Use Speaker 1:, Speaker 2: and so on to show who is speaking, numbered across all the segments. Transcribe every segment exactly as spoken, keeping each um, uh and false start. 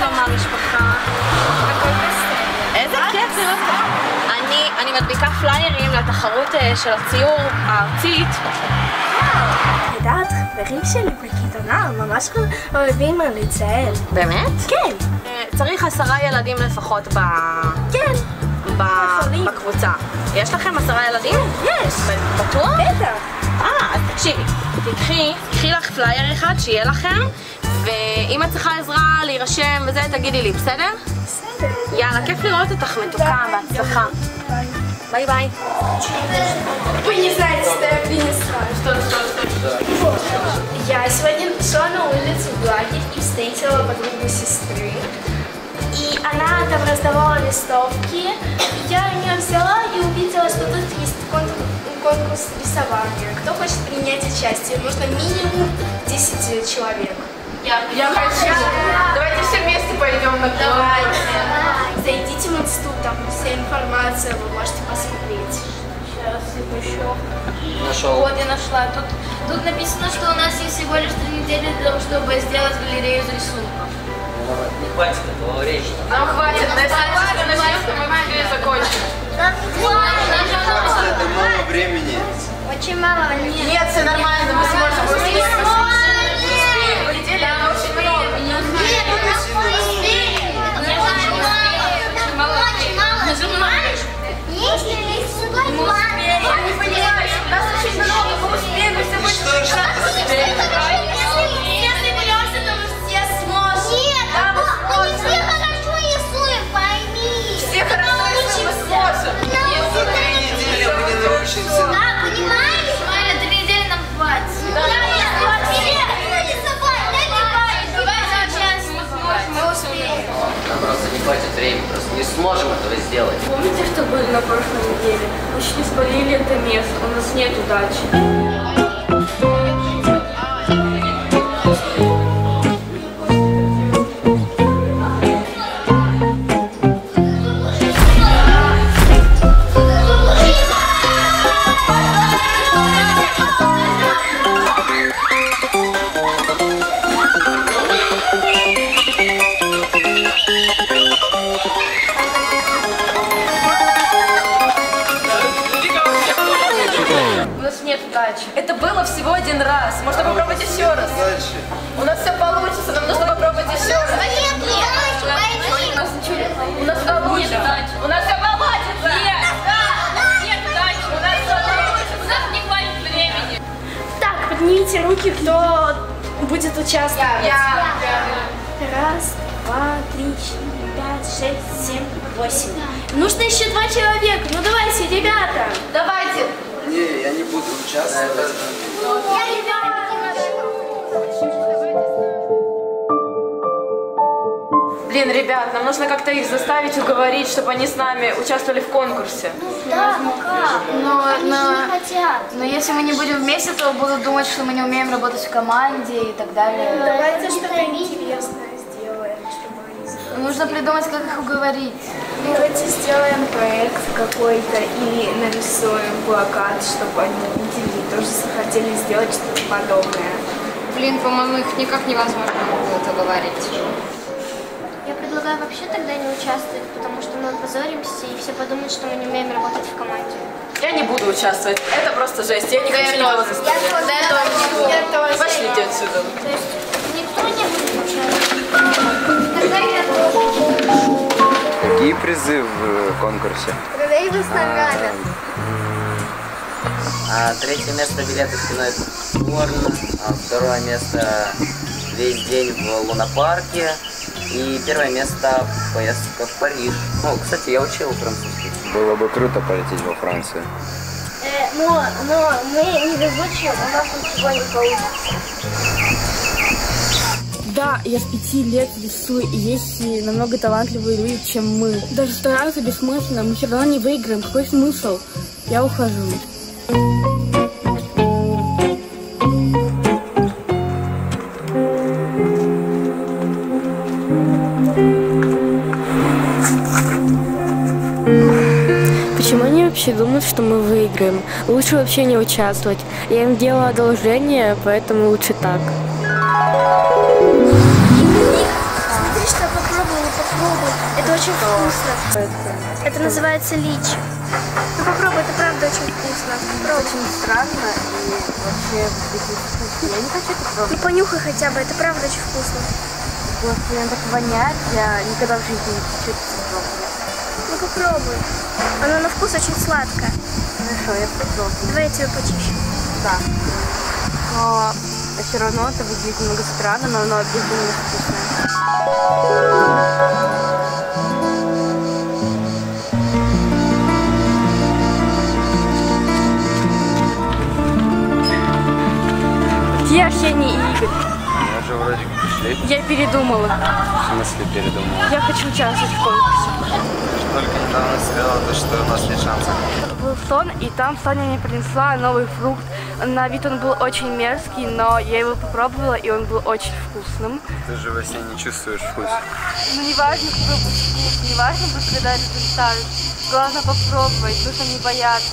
Speaker 1: שלום המשפחה. איזה כיף לראות פה. אני, אני מדביקה פליירים לתחרות של הציור הארצית.
Speaker 2: יודעת, חברים שלי בכיתונה ממש אוהבים לצייר.
Speaker 1: באמת?
Speaker 2: כן.
Speaker 1: צריך עשרה ילדים לפחות ב...
Speaker 2: כן.
Speaker 1: בקבוצה. יש לכם עשרה ילדים?
Speaker 2: יש.
Speaker 1: בטוח?
Speaker 2: בטח.
Speaker 1: אה, אז תקשיבי, תקחי, תקחי לך פלייר אחד שיהיה לכם, ואם את צריכה עזרה להירשם וזה, תגידי לי, בסדר?
Speaker 2: בסדר.
Speaker 1: יאללה, כיף לראות אותך מתוקה, בהצלחה. ביי ביי.
Speaker 2: Вы не знаете, что я принесла.
Speaker 1: Что, что, что?
Speaker 2: Я сегодня шла на улицу в лагерь и встретила подругу сестры. И она там раздавала листовки. Я ее взяла и увидела, что тут есть конкурс рисования. Кто хочет принять участие? Нужно минимум десять человек.
Speaker 1: Я, я хочу. Давайте все вместе пойдем на
Speaker 2: Давайте. Зайдите в институт, там вся информация, вы можете посмотреть.
Speaker 3: Сейчас еще.
Speaker 4: Нашел.
Speaker 3: Вот я нашла. Тут, тут написано, что у нас есть всего лишь три недели для того, чтобы сделать галерею из рисунков.
Speaker 4: Не хватит этого времени.
Speaker 1: Нам хватит, на самом деле мы все закончим.
Speaker 3: Нам не хватит.
Speaker 4: Это мало времени.
Speaker 3: Очень мало. Нет,
Speaker 1: Нет, все нормально, мы сможем успеть.
Speaker 3: Если рисовать мало, я не понимаю, нас очень много, мы успеем, все будет прекрасно. Если беремся, то мы все сможем. Нет, мы не все хорошо рисуем, пойми.
Speaker 1: Все хорошо рисуем, мы сможем.
Speaker 4: За три недели мы не научимся.
Speaker 3: Да, понимаешь? Смотри, три недели нам хватит. Да, мы успеем.
Speaker 4: Нам просто не хватит времени, просто не сможем этого сделать.
Speaker 5: Помните, что были на прошлой неделе? Мы чуть не спалили это место, у нас нет удачи. Это было всего один раз. Можно попробовать еще раз. У нас все получится, нам нужно попробовать еще раз.
Speaker 3: Нет, нет,
Speaker 5: У нас ничего не получится. У нас все получится. У нас все получится. Нет, нет удачи. У нас все получится. У нас не хватит времени.
Speaker 2: Так, поднимите руки, кто будет участвовать.
Speaker 1: Я.
Speaker 2: Раз, два, три, четыре, пять, шесть, семь, восемь. Нужно еще два человека. Ну давайте, ребята.
Speaker 1: Давайте.
Speaker 4: Не, я не буду участвовать.
Speaker 5: Блин, ребят, нам нужно как-то их заставить, уговорить, чтобы они с нами участвовали в конкурсе.
Speaker 3: Да, ну как?
Speaker 6: Но,
Speaker 3: Они
Speaker 6: но,
Speaker 3: же не хотят.
Speaker 6: но если мы не будем вместе, то будут думать, что мы не умеем работать в команде и так далее.
Speaker 2: Давайте что-то интересное сделаем, чтобы они захотели.
Speaker 6: Нужно придумать, как их уговорить.
Speaker 2: Давайте сделаем проект какой-то или нарисуем плакат, чтобы они увидели и тоже захотели сделать что-то подобное.
Speaker 7: Блин, по-моему, их никак невозможно будет уговорить.
Speaker 3: Я предлагаю вообще тогда не участвовать, потому что мы опозоримся, и все подумают, что мы не умеем работать в команде.
Speaker 5: Я не буду участвовать. Это просто жесть. Я не хочу никого заставлять.
Speaker 2: Я тоже.
Speaker 5: Пошлите отсюда.
Speaker 3: То есть никто не будет участвовать. Тогда я тоже.
Speaker 8: Какие призы в конкурсе?
Speaker 3: Троллейбус награда.
Speaker 4: А третье место билеты в кино «Порно», а второе место весь день в лунопарке. И первое место поездка в Париж. Ну, кстати, я учил французский.
Speaker 8: Было бы круто полететь во Францию.
Speaker 3: Э, но, но мы не везучие, у нас ничего не получится.
Speaker 9: Да, я с пяти лет рисую, и есть и намного талантливые люди, чем мы. Даже стараться бессмысленно, мы все равно не выиграем. Какой смысл? Я ухожу. Почему они вообще думают, что мы выиграем? Лучше вообще не участвовать. Я им делала одолжение, поэтому лучше так.
Speaker 2: Смотри, что попробуем. Попробуй, это очень вкусно. Это называется лич. Ну попробуй, это правда очень вкусно. Попробуй.
Speaker 9: Очень странно и вообще я не хочу это пробовать.
Speaker 2: Ну понюхай хотя бы, это правда очень вкусно.
Speaker 9: Господи, он так воняет, я никогда в жизни не хочу это пробовать.
Speaker 2: Ну попробуй. Оно на вкус очень сладкое.
Speaker 9: Хорошо, я попробую.
Speaker 2: Давай я тебе почищу.
Speaker 9: Да. Но все равно это выглядит немного странно, но оно безумно вкусное. Где Арсений и Игорь?
Speaker 8: Мы же вроде как пришли.
Speaker 9: Я передумала.
Speaker 8: В смысле передумал?
Speaker 9: Я хочу участвовать в конкурсе.
Speaker 8: Только недавно сказала, то, что у нас нет шансов.
Speaker 9: Был сон, и там Соня мне принесла новый фрукт. На вид он был очень мерзкий, но я его попробовала, и он был очень вкусным.
Speaker 8: Ты же во сне не чувствуешь вкус.
Speaker 9: Ну не важно, какой будет вкус, не важно будет, когда результат. Главное попробовать, нужно не бояться.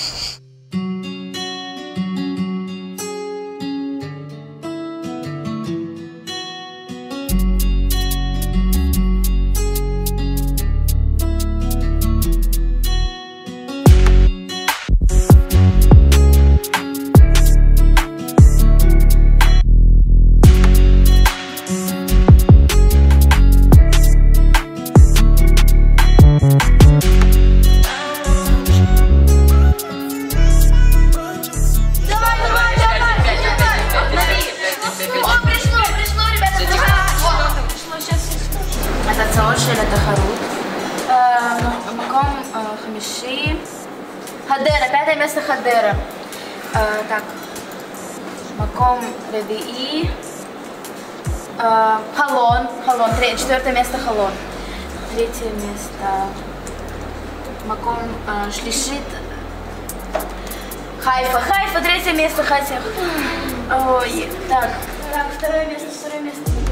Speaker 6: Маком Хамиши. Хадера, пятое место Хадера. Э, так. Маком Ревии. Э, Халон. Халон. Тре, четвертое место Халон. Третье место. Маком э, Шлишит. Хайфа. Хайфа. Третье место Хайфа. Ой. Так. Так, второе место. Второе место.